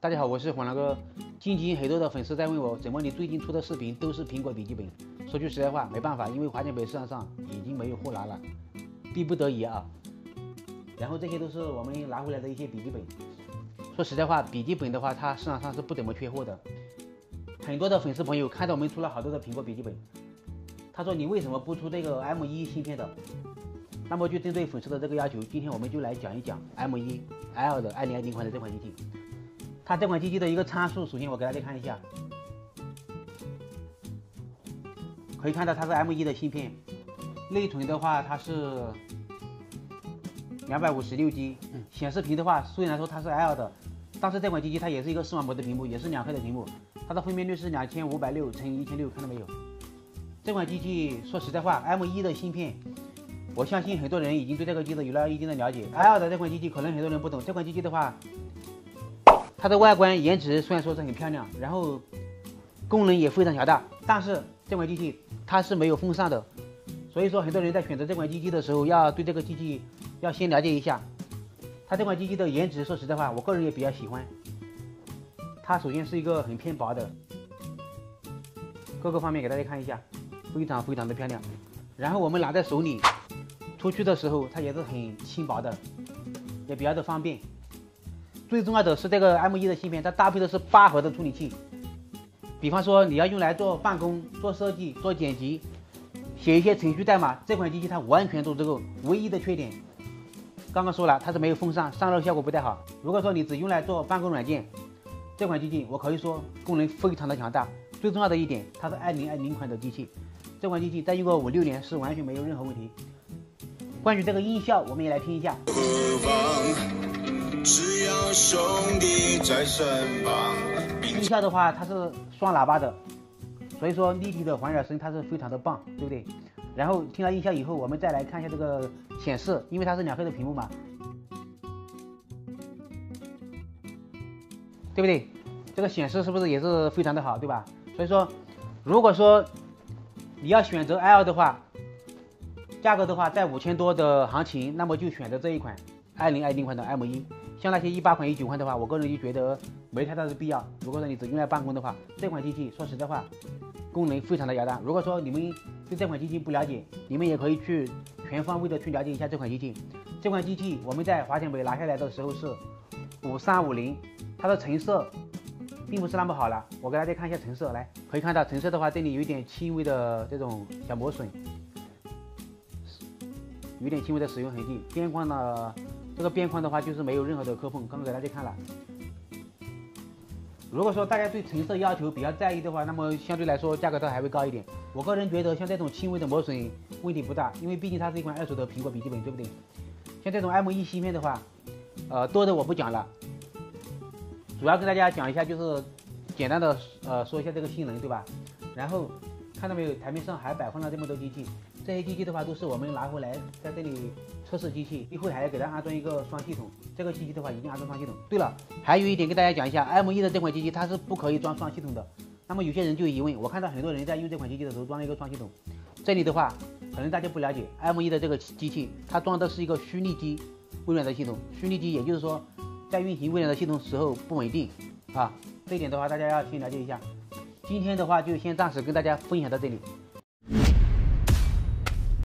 大家好，我是黄狼哥。近期很多的粉丝在问我，怎么你最近出的视频都是苹果笔记本？说句实在话，没办法，因为华强北市场上已经没有货拿了，逼不得已啊。然后这些都是我们拿回来的一些笔记本。说实在话，笔记本的话，它市场上是不怎么缺货的。很多的粉丝朋友看到我们出了好多的苹果笔记本，他说你为什么不出这个 M1 芯片的？那么就针对粉丝的这个要求，今天我们就来讲一讲 M1 L 的2020款的这款机器。它这款机器的一个参数，首先我给大家看一下，可以看到它是 M1 的芯片，内存的话它是256G，显示屏的话虽然说它是 L 的，但是这款机器它也是一个视网膜的屏幕，也是2K 的屏幕，它的分辨率是2560×1600，看到没有？这款机器说实在话 ，M1 的芯片，我相信很多人已经对这个机子有了一定的了解。L 的这款机器可能很多人不懂，这款机器的话，它的外观颜值虽然说是很漂亮，然后功能也非常强大，但是这款机器它是没有风扇的，所以说很多人在选择这款机器的时候，要对这个机器要先了解一下。它这款机器的颜值，说实在话，我个人也比较喜欢。它首先是一个很偏薄的，各个方面给大家看一下，非常的漂亮。然后我们拿在手里出去的时候，它也是很轻薄的，也比较的方便。最重要的是这个 M1 的芯片，它搭配的是8核的处理器。比方说你要用来做办公、做设计、做剪辑、写一些程序代码，这款机器它完全都足够。唯一的缺点，刚刚说了，它是没有风扇，散热效果不太好。如果说你只用来做办公软件，这款机器我可以说功能非常的强大。最重要的一点，它是2020款的机器，这款机器再用个5、6年是完全没有任何问题。关于这个音效，我们也来听一下。只要兄弟在身旁。音效的话，它是双喇叭的，所以说立体的环绕声它是非常的棒，对不对？然后听了音效以后，我们再来看一下这个显示，因为它是2K 的屏幕嘛，对不对？这个显示是不是也是非常的好，对吧？所以说，如果说你要选择 L 的话，价格的话在5000多的行情，那么就选择这一款2020款的 M1。像那些18款、19款的话，我个人就觉得没太大的必要。如果说你只用来办公的话，这款机器说实在话，功能非常的强大。如果说你们对这款机器不了解，你们也可以去全方位的去了解一下这款机器。这款机器我们在华强北拿下来的时候是5350，它的成色并不是那么好了。我给大家看一下成色，来，可以看到成色的话，这里有一点轻微的这种小磨损，有一点轻微的使用痕迹。边框呢？这个边框的话就是没有任何的磕碰，刚刚给大家看了。如果说大家对成色要求比较在意的话，那么相对来说价格它还会高一点。我个人觉得像这种轻微的磨损问题不大，因为毕竟它是一款2手的苹果笔记本，对不对？像这种 M1 芯片的话，多的我不讲了，主要跟大家讲一下，就是简单的说一下这个性能，对吧？然后看到没有，台面上还摆放了这么多机器。这些机器的话都是我们拿回来在这里测试机器，一会还要给它安装一个双系统。这个机器的话一定安装双系统。对了，还有一点跟大家讲一下 ，M1 的这款机器它是不可以装双系统的。那么有些人就有疑问，我看到很多人在用这款机器的时候装了一个双系统。这里的话，可能大家不了解 ，M1 的这个机器它装的是一个虚拟机微软的系统。虚拟机也就是说，在运行微软的系统时候不稳定啊。这一点的话，大家要先了解一下。今天的话就先暂时跟大家分享到这里。